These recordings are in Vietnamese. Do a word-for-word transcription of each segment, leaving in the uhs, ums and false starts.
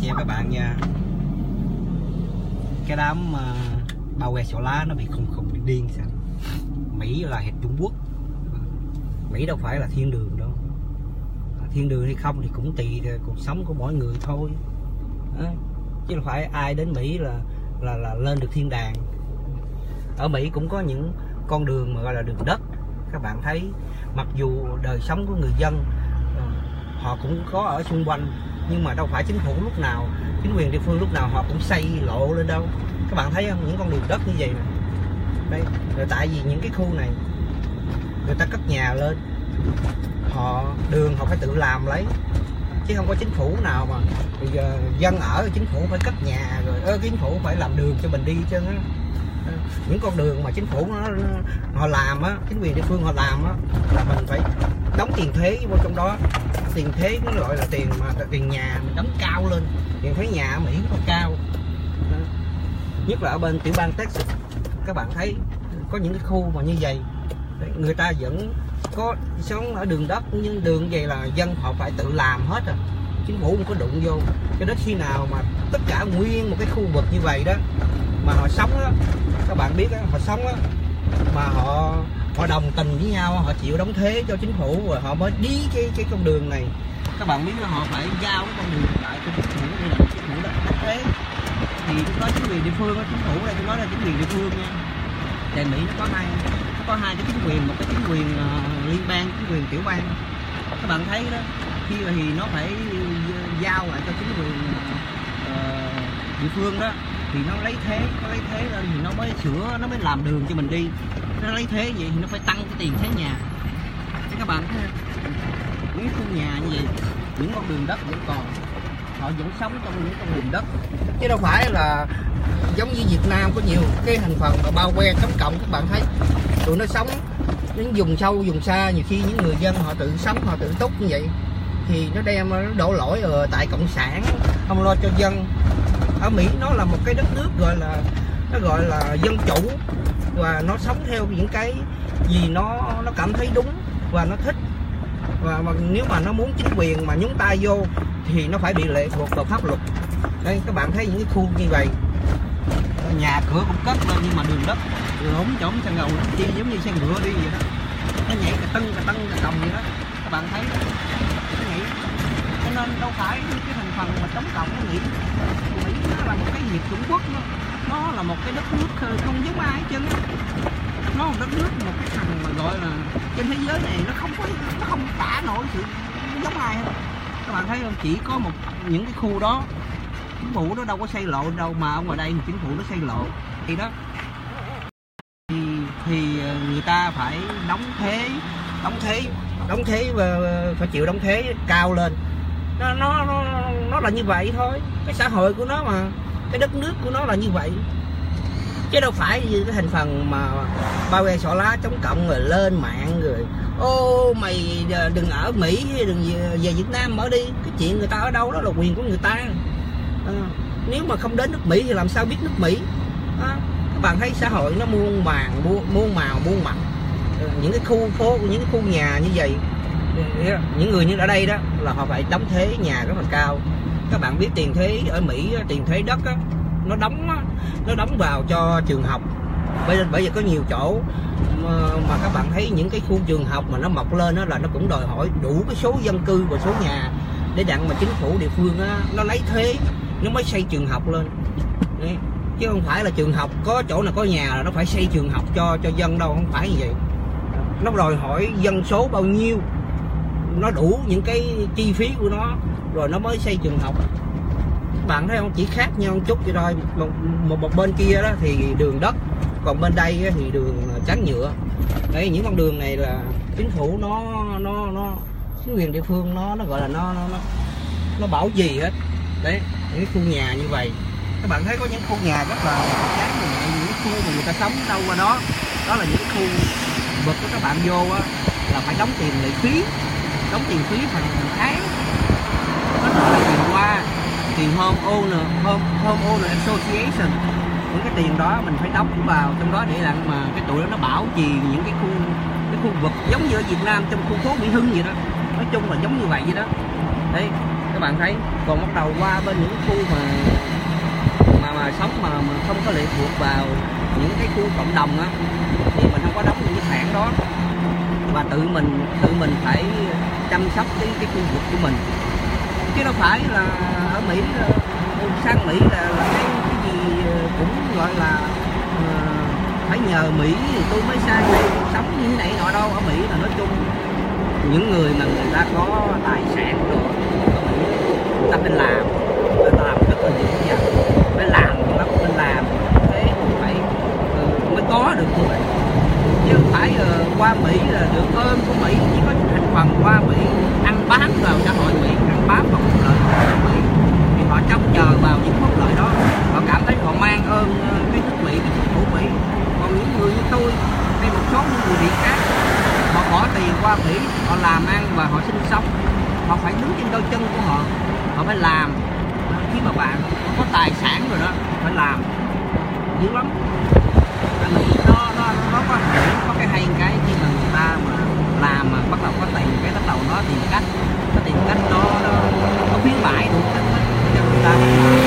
chào các bạn nha. Cái đám uh, bao que xỏ lá nó bị khùng khùng bị điên sao? Mỹ là hiệp Trung Quốc, Mỹ đâu phải là thiên đường đâu. Thiên đường hay không thì cũng tùy cuộc sống của mỗi người thôi, à, chứ không phải ai đến Mỹ là là là lên được thiên đàng. Ở Mỹ cũng có những con đường mà gọi là đường đất. Các bạn thấy mặc dù đời sống của người dân họ cũng có ở xung quanh, nhưng mà đâu phải chính phủ lúc nào, chính quyền địa phương lúc nào họ cũng xây lộ lên đâu. Các bạn thấy không, những con đường đất như vậy nè. Đây, rồi tại vì những cái khu này người ta cất nhà lên, họ đường họ phải tự làm lấy, chứ không có chính phủ nào mà bây giờ dân ở chính phủ phải cất nhà rồi ơ chính phủ phải làm đường cho mình đi chứ. Những con đường mà chính phủ nó, nó họ làm á, chính quyền địa phương họ làm á, là mình phải đóng tiền thuế vô trong đó. Tiền thuế nó gọi là tiền mà tiền nhà mình đóng cao lên, tiền thuế nhà ở Mỹ nó cao. Đó. Nhất là ở bên tiểu bang Texas, các bạn thấy có những cái khu mà như vậy, người ta vẫn có sống ở đường đất, nhưng đường vậy là dân họ phải tự làm hết à, chính phủ không có đụng vô. Cho đến khi nào mà tất cả nguyên một cái khu vực như vậy đó mà họ sống đó, các bạn biết đó, họ sống đó, mà họ họ đồng tình với nhau, họ chịu đóng thuế cho chính phủ rồi họ mới đi cái cái con đường này. Các bạn biết đó, họ phải giao cái con đường lại cho chính phủ để làm chính phủ đóng thuế. Thì lúc đó chính quyền địa phương, chính phủ đây tôi nói là chính quyền địa phương nha. Tại Mỹ nó có hai nó có hai cái chính quyền, một cái chính quyền uh, liên bang, chính quyền tiểu bang. Các bạn thấy đó, khi mà thì nó phải giao lại cho chính quyền uh, địa phương đó, thì nó lấy thế, nó lấy thế lên thì nó mới sửa, nó mới làm đường cho mình đi. Nó lấy thế vậy thì nó phải tăng cái tiền thuế nhà. Chứ các bạn thấy những khu nhà như vậy, những con đường đất vẫn còn, họ vẫn sống trong những con đường đất, chứ đâu phải là giống như Việt Nam có nhiều cái thành phần mà bao que cấm cộng. Các bạn thấy tụi nó sống những vùng sâu vùng xa, nhiều khi những người dân họ tự sống, họ tự túc như vậy thì nó đem nó đổ lỗi ở tại cộng sản không lo cho dân. Ở Mỹ nó là một cái đất nước gọi là nó gọi là dân chủ, và nó sống theo những cái gì nó nó cảm thấy đúng và nó thích. Và mà nếu mà nó muốn chính quyền mà nhúng tay vô thì nó phải bị lệ thuộc vào pháp luật. Đây các bạn thấy những cái khu như vậy, nhà cửa cũng cất lên nhưng mà đường đất đường ống chổng xe ngầu nó chi giống như xe ngựa đi vậy đó, nó nhảy cà tưng cà tưng cà tòng vậy đó. Các bạn thấy đó, nó nhảy. Cho nên đâu phải cái thành phần mà chống cộng nó nghĩ Mỹ nó là một cái nghiệp Trung Quốc, nó, nó là một cái đất nước không giống ai hết trơn. Nó là một đất nước, một cái thằng mà gọi là trên thế giới này nó không có, nó không tả nổi sự giống ai hết. Các bạn thấy không, chỉ có một những cái khu đó chính phủ nó đâu có xây lộ đâu, mà ở ngoài đây thì chính phủ nó xây lộ thì đó thì, thì người ta phải đóng thuế, đóng thuế, đóng thuế và phải chịu đóng thuế cao lên. Nó nó nó nó là như vậy thôi, cái xã hội của nó mà, cái đất nước của nó là như vậy, chứ đâu phải như cái thành phần mà bao que xỏ lá chống cộng rồi lên mạng rồi ô mày đừng ở Mỹ, đừng về Việt Nam ở đi. Cái chuyện người ta ở đâu đó là quyền của người ta. À, nếu mà không đến nước Mỹ thì làm sao biết nước Mỹ. À, các bạn thấy xã hội nó muôn màng, muôn, muôn màu, muôn mặt. À, những cái khu phố, những cái khu nhà như vậy, những người như ở đây đó là họ phải đóng thuế nhà rất là cao. Các bạn biết tiền thuế ở Mỹ, tiền thuế đất đó, nó đóng nó đóng vào cho trường học. Bây giờ bây giờ có nhiều chỗ mà, mà các bạn thấy những cái khu trường học mà nó mọc lên đó là nó cũng đòi hỏi đủ cái số dân cư và số nhà để đặng mà chính phủ địa phương á, nó lấy thuế nó mới xây trường học lên. Đấy. Chứ không phải là trường học có chỗ nào có nhà là nó phải xây trường học cho cho dân đâu, không phải như vậy. Nó đòi hỏi dân số bao nhiêu, nó đủ những cái chi phí của nó rồi nó mới xây trường học. Các bạn thấy không, chỉ khác nhau một chút vậy thôi. Một, một, một bên kia đó thì đường đất, còn bên đây thì đường trắng nhựa. Đấy, những con đường này là chính phủ nó nó nó chính quyền địa phương nó nó gọi là nó nó nó, nó bảo trì hết. Đấy, những cái khu nhà như vậy, các bạn thấy có những khu nhà rất là chán, những khu mà người ta sống đâu qua đó, đó là những cái khu vực của các bạn vô á, là phải đóng tiền lệ phí, đóng tiền phí hàng tháng, nó là tiền qua tiền home owner home, home owner association. Những cái tiền đó mình phải đóng vào trong đó để làm mà cái tụi đó nó bảo trì những cái khu cái khu vực giống như ở Việt Nam trong khu phố Mỹ Hưng vậy đó. Nói chung là giống như vậy vậy đó. Đấy, các bạn thấy. Còn bắt đầu qua bên những khu mà mà, mà sống mà, mà không có lệ thuộc vào những cái khu cộng đồng á, thì mình không có đóng những cái khoản đó, và tự mình tự mình phải chăm sóc cái cái khu vực của mình, chứ đâu phải là ở Mỹ sang Mỹ là, là cái, cái gì cũng gọi là uh, phải nhờ Mỹ thì tôi mới sang đây sống như thế này nọ đâu. Ở Mỹ là nói chung những người mà người ta có tài sản rồi ở Mỹ người ta phải làm, người ta làm rất là nhiều việc, phải làm lắm, phải làm thế phải uh, mới có được như vậy, chứ không phải uh, qua Mỹ là được ơn của Mỹ. Chỉ có thành phần qua Mỹ ăn bám vào xã hội Mỹ, ăn bám vào phúc lợi của Mỹ thì họ trông chờ vào những phúc lợi đó, họ cảm thấy họ mang ơn uh, cái nước Mỹ, cái chính phủ Mỹ. Còn những người như tôi hay một số những người Việt khác, họ bỏ tiền qua Mỹ, họ làm ăn và họ sinh sống, họ phải đứng trên đôi chân của họ, họ phải làm. Khi mà bạn có tài sản rồi đó, phải làm dữ lắm. Tại vì nó nó nó có có cái hay cái khi mà người ta mà làm mà bắt đầu có tiền, cái bắt đầu nó tìm cách, nó tìm cách nó nó, nó khuyến mại đủ cách cho người ta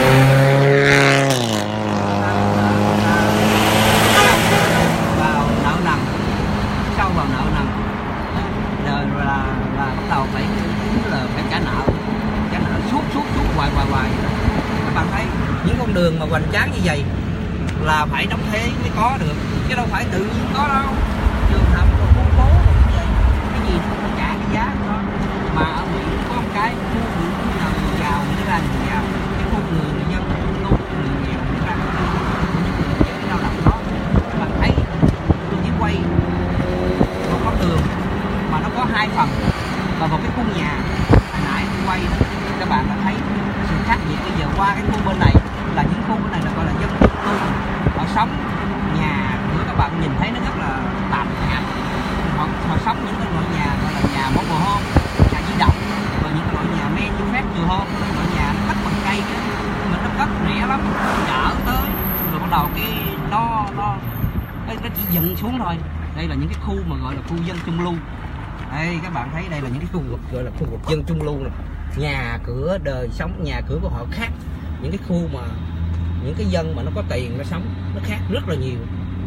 vào nợ nần, sâu vào nợ nần, rồi là là bắt đầu phải là phải trả nợ, trả nợ suốt suốt suốt hoài hoài hoài. Các bạn thấy những con đường mà hoành tráng như vậy là phải đóng thuế mới có được, chứ đâu phải tự nhiên có đâu. Đường hầm khu phố như vậy, cái gì cũng phải trả cái giá của nó. Mà ở Mỹ có một cái khu người nào người giàu người ta ra người giàu, cái khu người người dân luôn người nghèo người ta những cái lao động đó. Các bạn thấy tôi chỉ quay một con đường mà nó có hai phần và một cái khu nhà. Hồi nãy tôi quay đó, các bạn đã thấy sự khác biệt. Bây giờ qua cái khu bên này là những khu bên này là gọi là dân cư, họ sống nhà cửa, các bạn nhìn thấy nó rất là tạm hạp. Họ, họ sống những cái loại nhà gọi là nhà mobile home, nhà di động, và những cái loại nhà manufactured home, loại nhà nó cắt bằng cây đó, mà nó cất rẻ lắm, chở tới rồi bắt đầu cái nó nó nó chỉ dựng xuống thôi. Đây là những cái khu mà gọi là khu dân trung lưu. Đây các bạn thấy đây là những cái khu vực gọi là khu vực dân trung lưu này. Nhà cửa đời sống, nhà cửa của họ khác những cái khu mà những cái dân mà nó có tiền nó sống, nó khác rất là nhiều.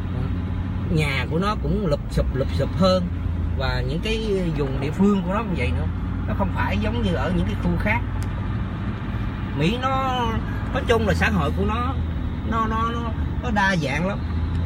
Nhà của nó cũng lụp xụp lụp xụp hơn, và những cái vùng địa phương của nó cũng vậy nữa, nó không phải giống như ở những cái khu khác. Mỹ nó nói chung là xã hội của nó nó nó nó, nó đa dạng lắm,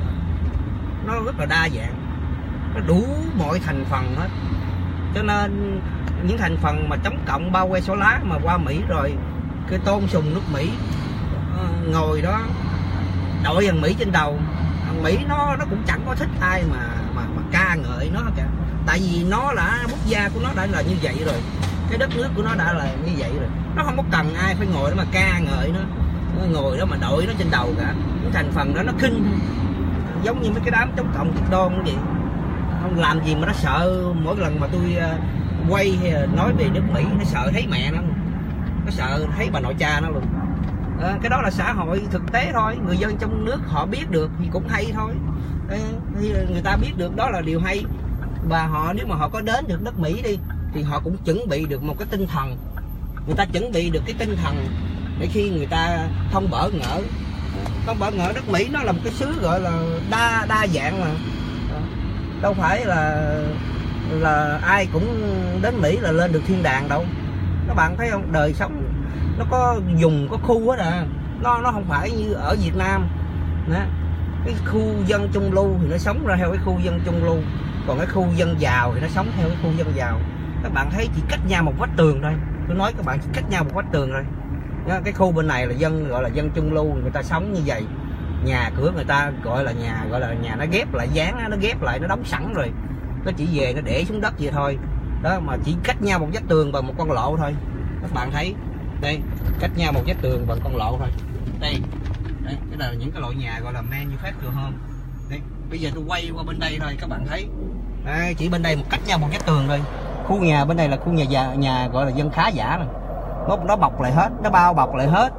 nó rất là đa dạng, nó đủ mọi thành phần hết. Cho nên những thành phần mà chống cộng bao quanh số lá mà qua Mỹ rồi cái tôn sùng nước Mỹ, ngồi đó đội thằng Mỹ trên đầu. Thằng Mỹ nó nó cũng chẳng có thích ai mà mà, mà ca ngợi nó cả, tại vì nó là quốc gia của nó đã là như vậy rồi, cái đất nước của nó đã là như vậy rồi, nó không có cần ai phải ngồi đó mà ca ngợi nó, nó ngồi đó mà đội nó trên đầu cả. Những thành phần đó nó khinh, giống như mấy cái đám chống cộng cực đoan vậy, không làm gì mà nó sợ. Mỗi lần mà tôi quay hay là nói về nước Mỹ, nó sợ thấy mẹ nó, nó sợ thấy bà nội cha nó luôn. À, cái đó là xã hội thực tế thôi, người dân trong nước họ biết được thì cũng hay thôi. À, người ta biết được đó là điều hay, và họ nếu mà họ có đến được nước Mỹ đi thì họ cũng chuẩn bị được một cái tinh thần, người ta chuẩn bị được cái tinh thần để khi người ta không bỡ ngỡ. Không bỡ ngỡ, nước Mỹ nó là một cái xứ gọi là đa đa dạng mà, à, đâu phải là là ai cũng đến Mỹ là lên được thiên đàng đâu. Các bạn thấy không, đời sống nó có vùng có khu hết à, nó nó không phải như ở Việt Nam đó. Cái khu dân trung lưu thì nó sống ra theo cái khu dân trung lưu, còn cái khu dân giàu thì nó sống theo cái khu dân giàu. Các bạn thấy chỉ cách nhau một vách tường thôi, tôi nói các bạn chỉ cách nhau một vách tường thôi. Cái khu bên này là dân gọi là dân trung lưu, người ta sống như vậy, nhà cửa người ta gọi là nhà gọi là nhà nó ghép lại, dán nó ghép lại, nó đóng sẵn rồi, nó chỉ về nó để xuống đất vậy thôi đó, mà chỉ cách nhau một vách tường bằng một con lộ thôi. Các bạn thấy đây, cách nhau một vách tường bằng con lộ thôi. Đây, đây cái là những cái loại nhà gọi là manufactured home. Đây, bây giờ tôi quay qua bên đây thôi, các bạn thấy đây, chỉ bên đây một cách nhau một vách tường thôi. Khu nhà bên đây là khu nhà già, nhà gọi là dân khá giả rồi, nó nó bọc lại hết, nó bao bọc lại hết.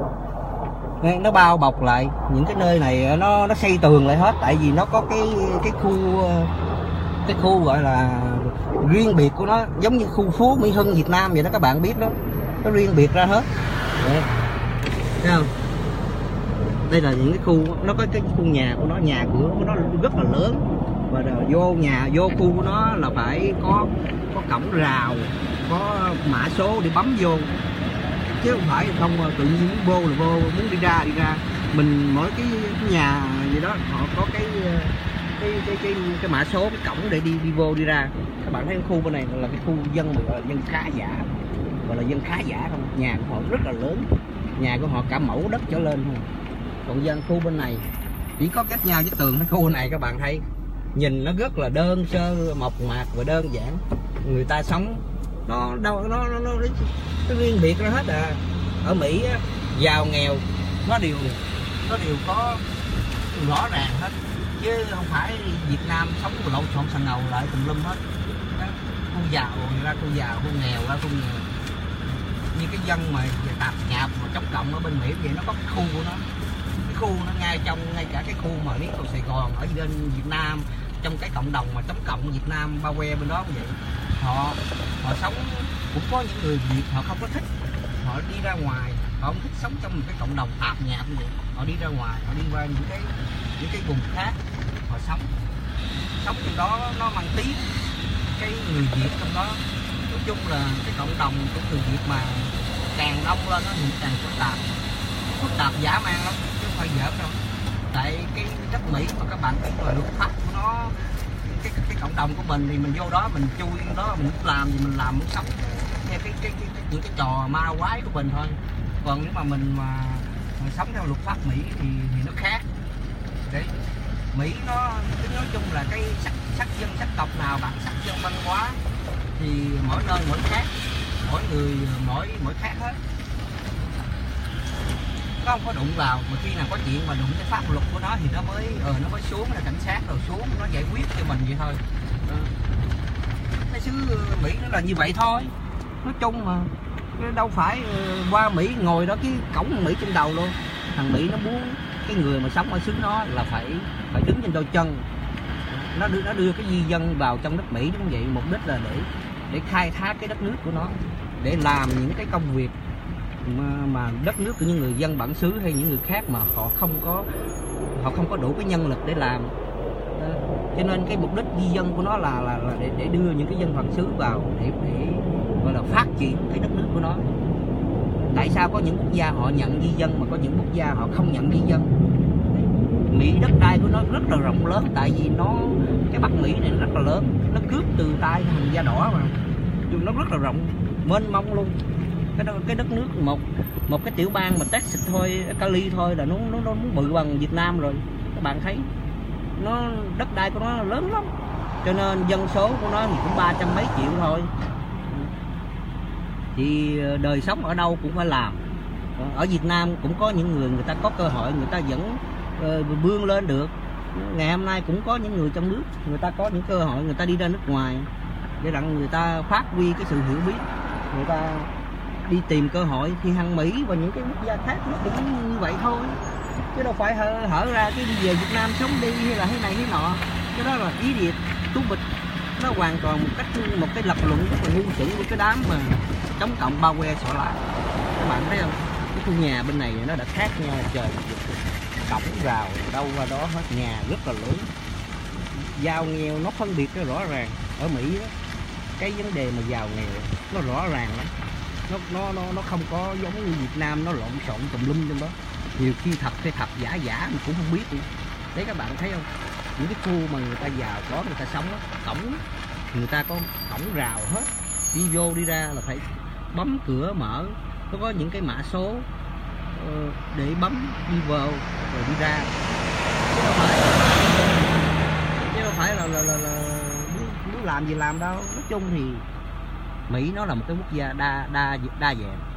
Đây, nó bao bọc lại những cái nơi này, nó nó xây tường lại hết, tại vì nó có cái cái khu cái khu gọi là riêng biệt của nó, giống như khu Phú Mỹ Hưng Việt Nam vậy đó, các bạn biết đó. nó riêng biệt ra hết. Đấy. Thấy không? Đây là những cái khu, nó có cái khu nhà của nó, nhà cửa của nó rất là lớn, và vô nhà vô khu của nó là phải có có cổng rào, có mã số để bấm vô, chứ không phải không tự nhiên muốn vô là vô, muốn đi ra đi ra. Mình mỗi cái, cái nhà gì đó họ có cái cái cái cái, cái mã số, cái cổng để đi đi vô đi ra. Các bạn thấy cái khu bên này là cái khu dân mà gọi là dân khá giả, gọi là dân khá giả không, nhà của họ rất là lớn, nhà của họ cả mẫu đất trở lên không. Còn dân khu bên này chỉ có cách nhau với tường. Cái khu này các bạn thấy nhìn nó rất là đơn sơ, mộc mạc và đơn giản. Người ta sống nó đâu nó nó, nó, nó riêng biệt ra hết à. Ở Mỹ á, giàu nghèo nó đều nó đều có rõ ràng hết, chứ không phải Việt Nam sống lộn xộn xà ngầu lại tùm lum hết. Khu giàu ra khu giàu, khu nghèo ra khu nghèo. Như cái dân mà tạp nhạp mà chống cộng ở bên Mỹ vậy, nó có cái khu của nó, cái khu nó ngay trong ngay cả cái khu mà miếng cầu Sài Gòn ở bên Việt Nam, trong cái cộng đồng mà chống cộng Việt Nam bao que bên đó cũng vậy. Họ họ sống cũng có những người Việt họ không có thích, họ đi ra ngoài, họ không thích sống trong một cái cộng đồng tạp nhạp như vậy. Họ đi ra ngoài, họ đi qua những cái những cái vùng khác, họ sống sống trong đó, nó mang tiếng cái người Việt trong đó. Nói chung là cái cộng đồng của người Việt mà càng đông lên nó thì càng phức tạp, phức tạp dã man lắm chứ không phải giỡn đâu. Tại cái đất Mỹ mà các bạn biết là luật pháp của nó, cái cái cộng đồng của mình thì mình vô đó mình chui vô đó mình làm gì mình làm, muốn sống theo cái cái, cái, cái những cái trò ma quái của mình thôi. Còn nếu mà mình mà mình sống theo luật pháp Mỹ thì thì nó khác. Đấy, Mỹ nó nói chung là cái sắc sắc dân sắc tộc nào, bản sắc dân văn hóa thì mỗi nơi mỗi khác, mỗi người mỗi mỗi khác hết. Nó không có đụng vào, mà khi nào có chuyện mà đụng cái pháp luật của nó thì nó mới ờ nó mới xuống, là cảnh sát rồi xuống nó giải quyết cho mình vậy thôi. Cái xứ Mỹ nó là như vậy thôi. Nói chung mà đâu phải qua Mỹ ngồi đó cái cổng Mỹ trên đầu luôn. Thằng Mỹ nó muốn cái người mà sống ở xứ nó là phải phải đứng trên đôi chân. Nó đưa nó đưa cái di dân vào trong đất Mỹ đúng vậy, mục đích là để để khai thác cái đất nước của nó, để làm những cái công việc mà, mà đất nước của những người dân bản xứ hay những người khác mà họ không có họ không có đủ cái nhân lực để làm. Đó. Cho nên cái mục đích di dân của nó là là, là để, để đưa những cái dân bản xứ vào để để gọi là phát triển cái đất nước của nó. Tại sao có những quốc gia họ nhận di dân mà có những quốc gia họ không nhận di dân? Mỹ đất đai của nó rất là rộng lớn, tại vì nó cái Bắc Mỹ này rất là lớn, nó cướp từ tay thằng da đỏ mà, nó rất là rộng, mênh mông luôn. Cái đó, cái đất nước một một cái tiểu bang mà Texas thôi, Cali thôi là nó nó nó muốn bự bằng Việt Nam rồi. Các bạn thấy nó đất đai của nó lớn lắm, cho nên dân số của nó thì cũng ba trăm mấy triệu thôi. Thì đời sống ở đâu cũng phải làm. Ở Việt Nam cũng có những người người ta có cơ hội, người ta vẫn uh, vươn lên được. Ngày hôm nay cũng có những người trong nước người ta có những cơ hội, người ta đi ra nước ngoài để rằng người ta phát huy cái sự hiểu biết, người ta đi tìm cơ hội. Thì thằng Mỹ và những cái quốc gia khác nó cũng như vậy thôi, chứ đâu phải hở, hở ra cái đi về Việt Nam sống đi hay là thế này thế nọ. Cái đó là ý điệp tu bịch, nó hoàn toàn một cách một cái lập luận rất là ngu xuẩn của cái đám mà chống cộng bao que xỏ lá. Các bạn thấy không, cái khu nhà bên này nó đã khác nhau trời, cổng rào đâu qua đó hết, nhà rất là lớn, giàu nghèo nó phân biệt rất rõ ràng. Ở Mỹ đó, cái vấn đề mà giàu nghèo nó rõ ràng lắm, nó nó nó nó không có giống như Việt Nam nó lộn xộn tùm lum trong đó, nhiều khi thật hay thật giả giả mình cũng không biết nữa. Đấy, các bạn thấy không, những cái khu mà người ta giàu có người ta sống đó, cổng người ta có cổng rào hết, đi vô đi ra là phải bấm cửa mở, nó có những cái mã số uh, để bấm đi vào rồi đi ra, chứ đâu phải chứ đâu phải là là, là, là muốn làm gì làm đâu. Nói chung thì Mỹ nó là một cái quốc gia đa đa đa dạng,